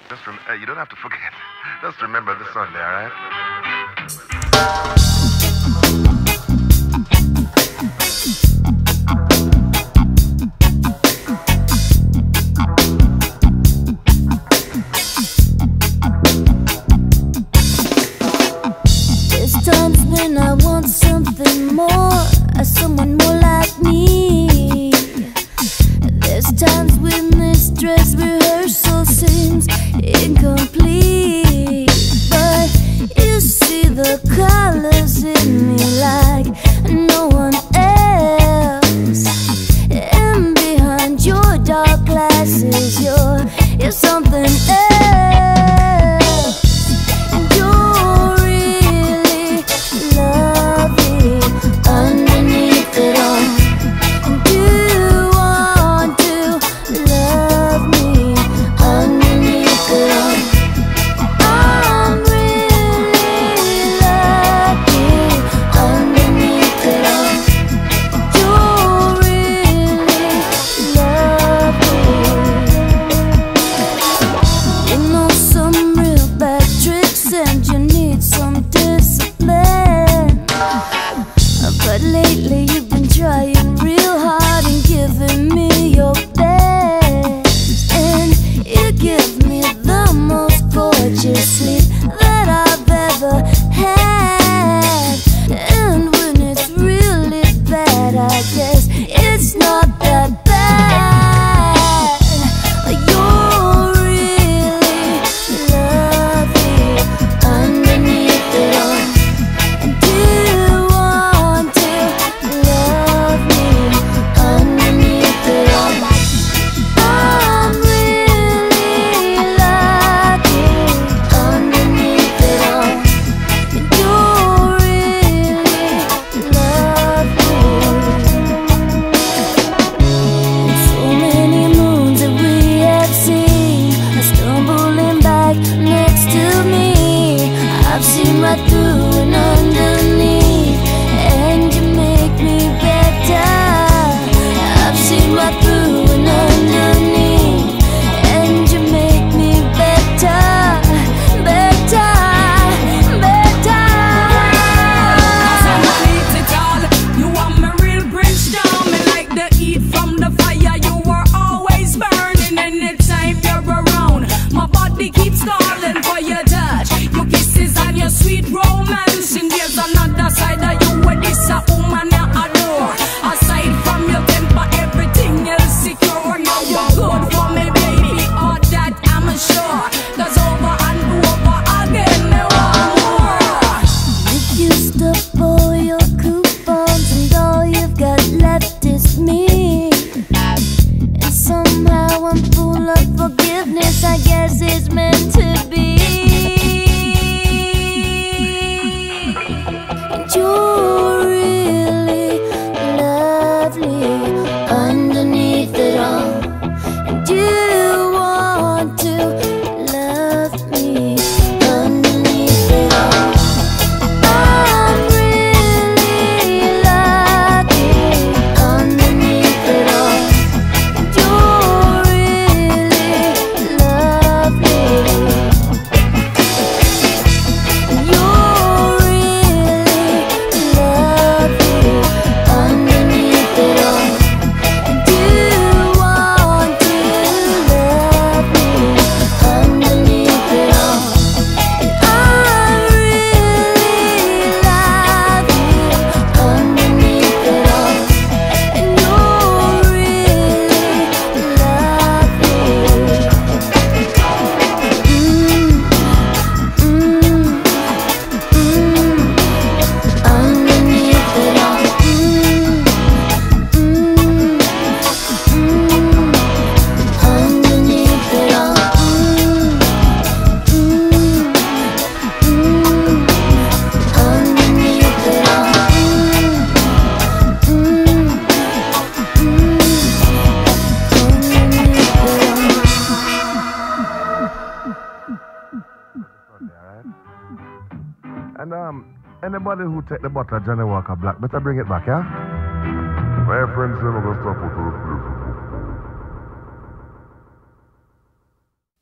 You don't have to forget. Just remember the Sunday, all right? There's times when I want something more, someone more like me. There's times when this dress rehearsal seems incomplete, but you see the colors in me like no one else. And behind your dark glasses, you're something else. And you're really lovely underneath it all. And you want to love me underneath it all. I'm really lucky underneath it all. You're really lovely. You know some real bad tricks and you need some discipline. But lately you've been trying real hard and giving me your best. And you give me the most gorgeous sleep that I've ever had. And when it's really bad, I guess it's not that bad. You're really lovely underneath it all. And you want to love me underneath it all. I'm really lucky underneath it all. And you're really lovely. And so many moons that we have seen are stumbling back next to me. I've seen right through and underneath, and you make me better. I've seen right through and underneath, and you make me better, better, better. You are my real brimstone, me like the heat from the fire. You are always burning anytime you're around. My body keeps calling for your touch, your kisses and your sweet romance. And there's another side of you where this a woman I adore. Aside from your temper, everything else secure. Now you're good for me, baby, all that I'm sure. 'Cause over and over again, me want more. You used up all your coupons and all you've got left is me. And somehow I'm full of forgiveness, I guess it's meant to be. And you're really lovely underneath it all. And you want to love me underneath it all. I'm really lucky underneath it all. And you're really lovely. And you're really lovely underneath it all. And you want to love me underneath it all. And I really love you underneath it all. And you're really lovely. Underneath it all. Underneath it all. Underneath it all. Sunday, all right? And anybody who take the bottle of Johnny Walker Black, better bring it back, yeah? My friends never gonna stop with you.